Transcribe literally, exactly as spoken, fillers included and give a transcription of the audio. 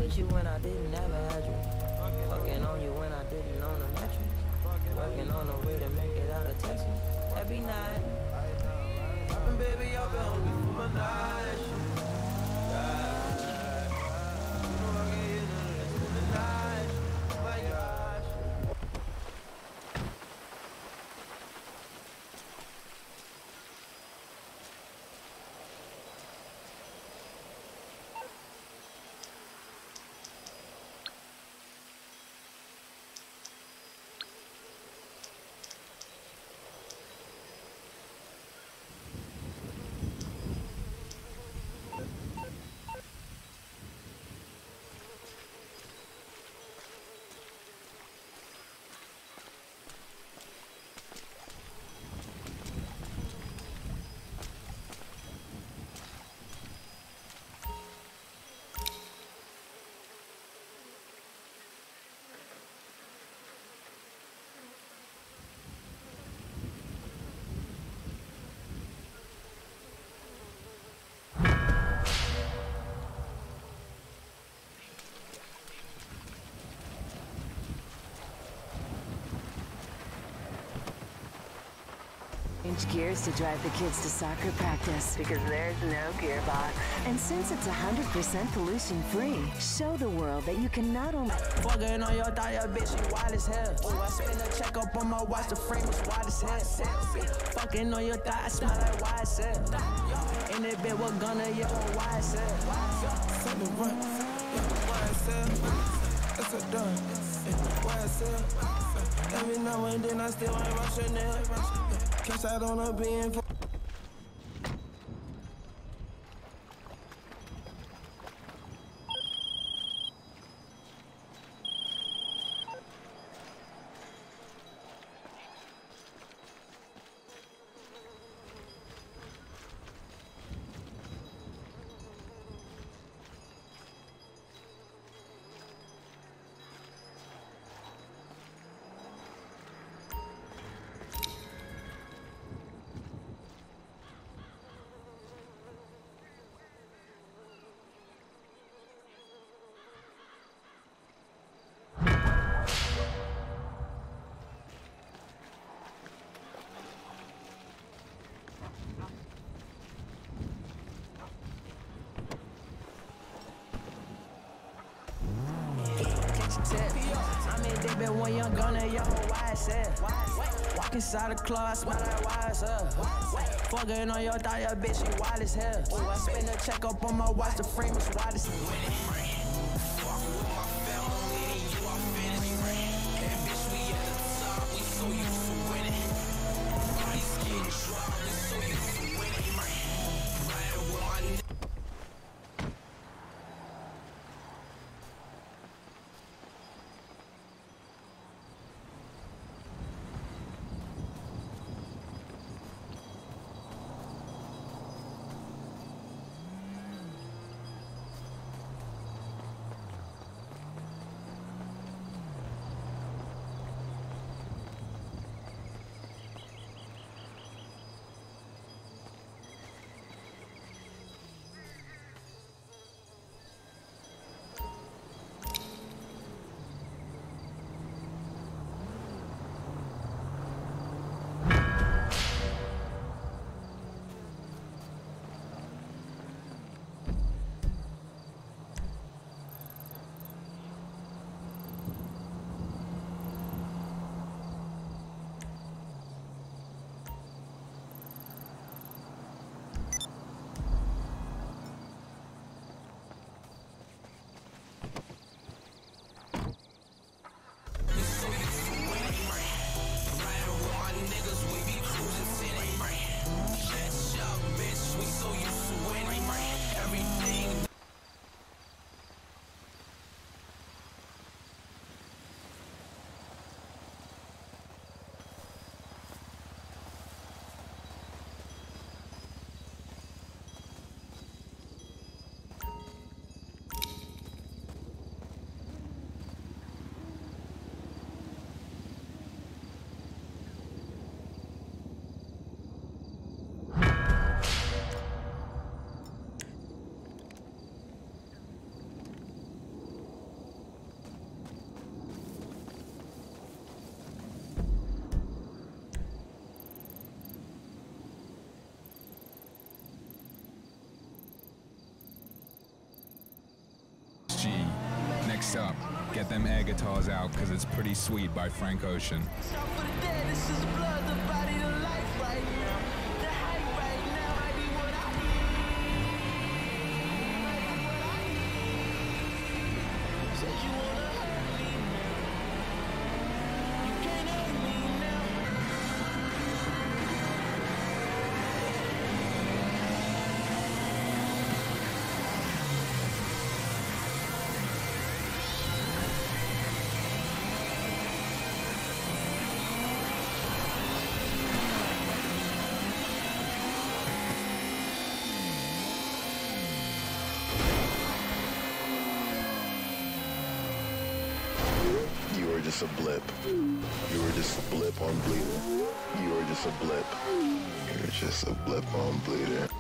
miss you when I didn't ever had you. Fucking on you when I didn't own a mattress. Working on a way to make it out of Texas. Every night. Poppin' baby, I've been hungry for my night. You know I can hear the rest of the night. Oh my gosh. Change gears to drive the kids to soccer practice because there's no gearbox. And since it's one hundred percent pollution-free, show the world that you can not only... Fucking on your thigh, your bitch, she wild as hell. Oh, I spend a check up on my watch, the frame is wide as hell. Fucking on your thigh, I smell like Y S L. In that bit, what gonna, yeah, Y S L. Something run, Y S L. It's a done, Y S L. Every now and then I still ain't rushing it. Catch out on a being for I'm in that bit one young gunner, yo, Y S L. Walk inside the club, I smell like Y S L. Fucking on your thigh, your bitch, she wild as hell. Oh, I spend a check up on my watch, the frame is wide as hell. Next up, get them air guitars out, because it's Pretty Sweet by Frank Ocean. Stop for the dead, this is blood, the body, the life right now. The hype right now might be what I need. Might be what I need. Said you wanna hurt me now. You can't hurt me now. You were just a blip. You were just a blip on Bleeder. You were just a blip. You were just a blip on Bleeder.